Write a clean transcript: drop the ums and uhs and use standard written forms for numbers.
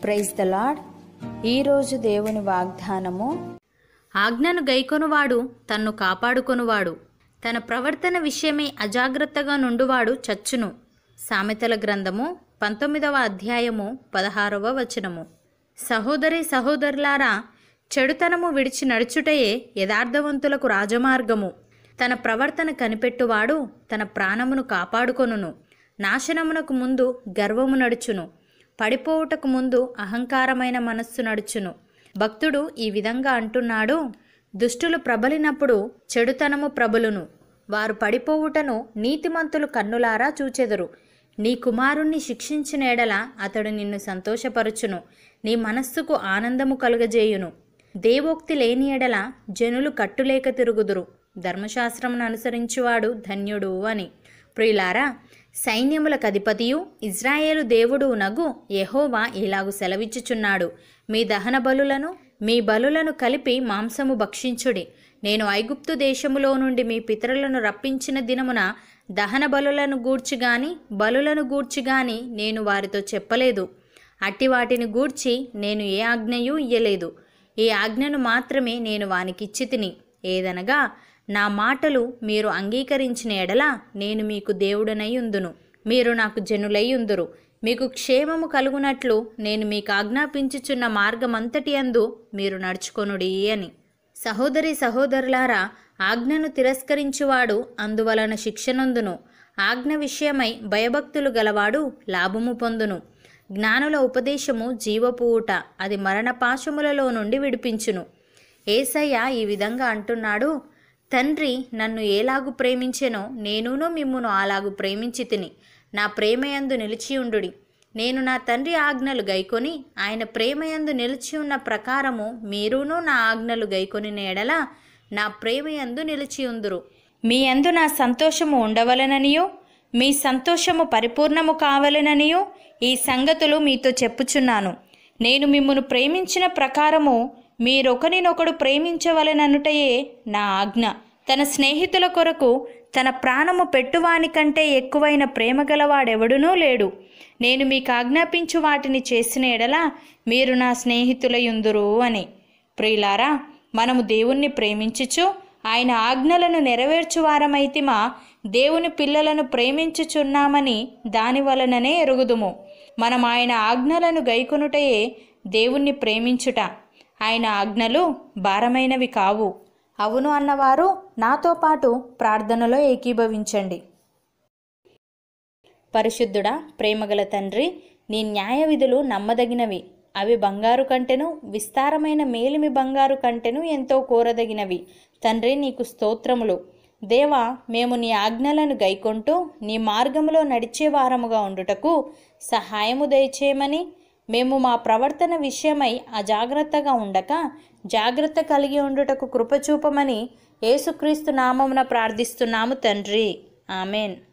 Praise the lord. ఈరోజు దేవుని వాగ్దానము, ఆజ్ఞను గైకొనువాడు తన్ను కాపాడుకొనువాడు, తన ప్రవర్తన విషయమై అజాగ్రత్తగా నుండువాడు చచ్చును. సామెతల గ్రంథము 19వ అధ్యాయము 16వ వచనము. సహోదరి సహోదరులారా, చెడుతనము విడిచి నడుచుటయే యథార్థవంతులకు రాజమార్గము. తన ప్రవర్తన కనిపెట్టువాడు తన ప్రాణమును కాపాడుకొనును. నాశనమునకు ముందు గర్వము నడుచును, పడిపోవుటకు ముందు అహంకారమైన మనస్సు నడుచును. భక్తుడు ఈ విధంగా అంటున్నాడు: దుష్టులు ప్రబలినప్పుడు చెడుతనము ప్రబలును, వారు పడిపోవుటను నీతిమంతులు కన్నులారా చూచెదరు. నీ కుమారుణ్ణి శిక్షించిన ఎడల అతడు నిన్ను సంతోషపరచును, నీ మనస్సుకు ఆనందము కలుగజేయును. దేవోక్తి లేని ఎడల జనులు కట్టులేక తిరుగుదురు, ధర్మశాస్త్రమును అనుసరించువాడు ధన్యుడు అని. ప్రియులారా, సైన్యములకు అధిపతియు ఇజ్రాయేలు దేవుడు నగు యెహోవా ఇలాగు సెలవిచ్చుచున్నాడు: మీ దహన బలులను మీ బలులను కలిపి మాంసము భక్షించుడి. నేను ఐగుప్తు దేశములో నుండి మీ పితరులను రప్పించిన దినమున దహన బలులను గూర్చిగాని నేను వారితో చెప్పలేదు. అట్టి వాటిని గూర్చి నేను ఏ ఆజ్ఞయూ ఇయ్యలేదు. ఈ ఆజ్ఞను మాత్రమే నేను వానికిచ్చి తిని, ఏదనగా నా మాటలు మీరు అంగీకరించిన ఎడల నేను మీకు దేవుడనై ఉందును, మీరు నాకు జనులై ఉందురు. మీకు క్షేమము కలుగునట్లు నేను మీకు ఆజ్ఞాపించుచున్న మార్గమంతటి యందు మీరు నడుచుకొనుడి అని. సహోదరి సహోదరులారా, ఆజ్ఞను తిరస్కరించువాడు అందువలన శిక్షనొందును. ఆజ్ఞ విషయమై భయభక్తులు గలవాడు లాభము పొందును. జ్ఞానుల ఉపదేశము జీవపు ఊట, అది మరణపాశములలో నుండి విడిపించును. యేసయ్య ఈ విధంగా అంటున్నాడు: తండ్రి నన్ను ఏలాగు ప్రేమించెనో నేనును మిమ్మును అలాగు ప్రేమించి తిని. నా ప్రేమయందు నిలిచియుండుడి. నేను నా తండ్రి ఆజ్ఞలు గైకొని ఆయన ప్రేమయందు నిలిచి ఉన్న ప్రకారము మీరును నా ఆజ్ఞలు గైకొనిన ఎడల నా ప్రేమయందు నిలిచియుందురు. మీ యందు నా సంతోషము ఉండవలెననియో మీ సంతోషము పరిపూర్ణము కావలెననియో ఈ సంగతులు మీతో చెప్పుచున్నాను. నేను మిమ్మును ప్రేమించిన ప్రకారము మీరొకరినొకడు ప్రేమించవలెననుటయే నా ఆజ్ఞ. తన స్నేహితుల కొరకు తన ప్రాణము పెట్టువానికంటే ఎక్కువైన ప్రేమ గలవాడెవడునూ లేడు. నేను మీకు ఆజ్ఞాపించు వాటిని చేసిన ఎడల మీరు నా స్నేహితులయుందురు అని. ప్రియులారా, మనము దేవుణ్ణి ప్రేమించుచు ఆయన ఆజ్ఞలను నెరవేర్చువారమైతిమా దేవుని పిల్లలను ప్రేమించుచున్నామని దాని వలననే ఎరుగుదుము. మనం ఆయన ఆజ్ఞలను గైకొనుటయే దేవుణ్ణి ప్రేమించుట. ఆయన ఆజ్ఞలు భారమైనవి కావు. అవును అన్నవారు నాతో పాటు ప్రార్థనలో ఏకీభవించండి. పరిశుద్ధుడా, ప్రేమగల తండ్రి, నీ న్యాయ విధులు నమ్మదగినవి. అవి బంగారు కంటెను, విస్తారమైన మేలిమి బంగారు కంటెను ఎంతో కోరదగినవి. తండ్రి, నీకు స్తోత్రములు. దేవా, మేము నీ ఆజ్ఞలను గైకొంటూ నీ మార్గములో నడిచే వారముగా ఉండుటకు సహాయము దయచేయమని, మేము మా ప్రవర్తన విషయమై అజాగ్రత్తగా ఉండక జాగ్రత్త కలిగి ఉండుటకు కృపచూపమని యేసుక్రీస్తు నామమున ప్రార్థిస్తున్నాము తండ్రి. ఆమెన్.